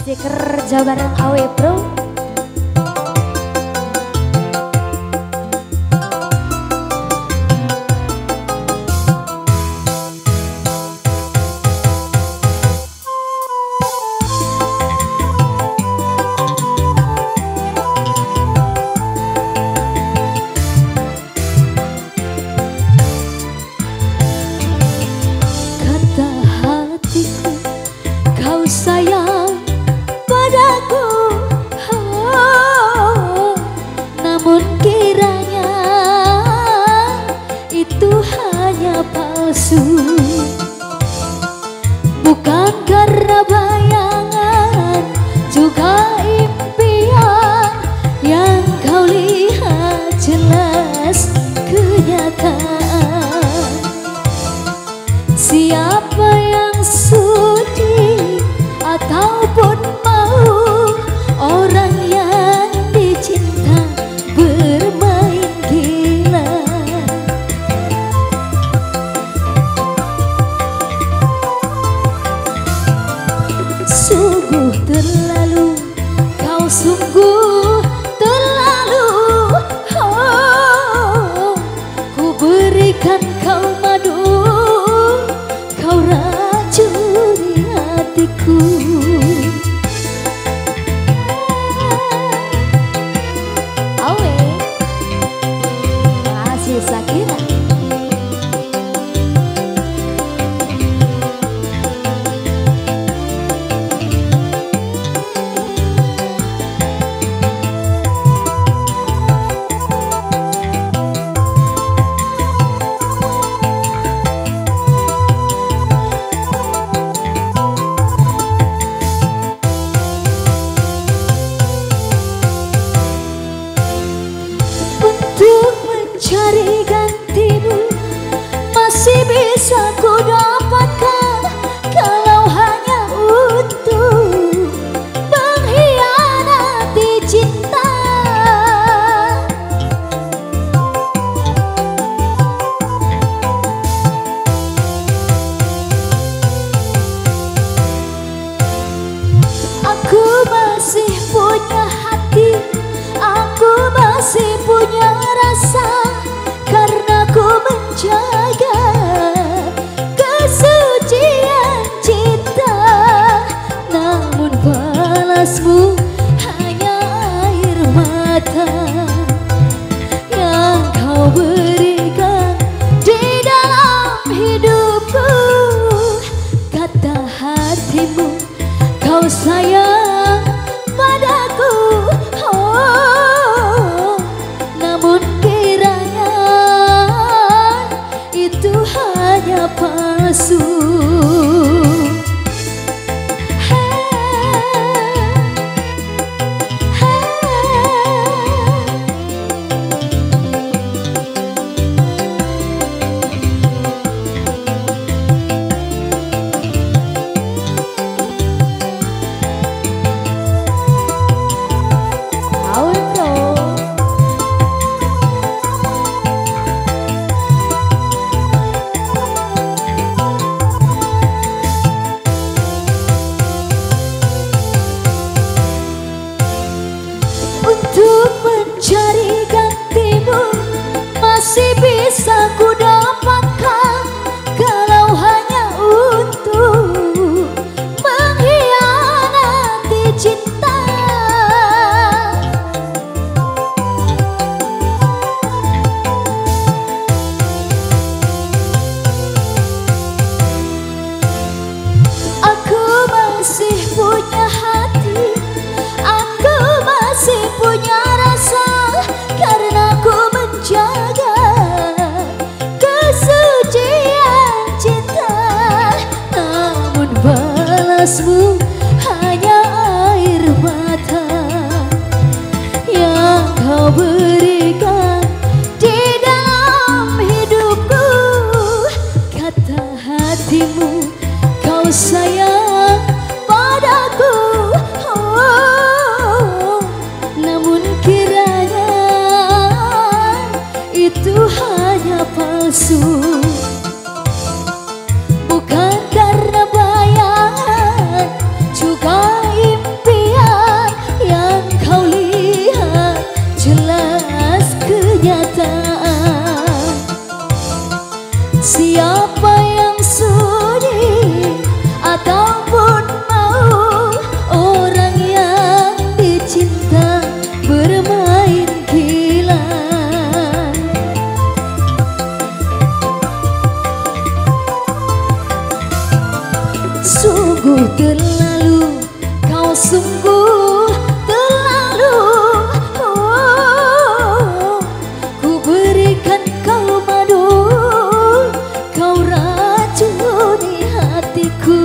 Masih kerja bareng Awe Bro. Kata hatiku kau sayang padaku, oh, namun kiranya itu hanya palsu. Bukan karena bayangan juga impian yang kau lihat jelas kenyataan. Siapa yang sudi ataupun mau orang yang dicinta bermain gila. Sungguh terlalu, kau sungguh terlalu, oh, ku berikan kau madu, kau racuni hatiku. Awe masih Sakira. Cari gantimu masih bisa ku dapatkan kalau hanya untuk mengkhianati cinta. Aku masih punya hati, aku masih punya rasa, karena ku menjaga kesucian cinta. Namun balasmu hanya air mata yang kau berikan di dalam hidupku. Kata hatimu kau sayang padaku, oh, namun kiranya itu hanya palsu. Awe Bro. Untuk mencari gantimu masih bisa ku dapatkan kalau hanya untuk mengkhianati cinta. Aku masih punya hati, aku masih punya rasa, karena ku menjaga kesucian cinta. Namun balasmu hanya air mata yang kau berikan di dalam hidupku. Kata hatimu kau sayang padaku, oh, namun kiranya itu hanya palsu. Bukan karena bayangan juga impian kenyataan. Siapa yang sudi ataupun mau orang yang dicinta bermain gila. Sungguh terlalu, kau sungguh terlalu. Ku berikan kau madu, kau racuni hatiku.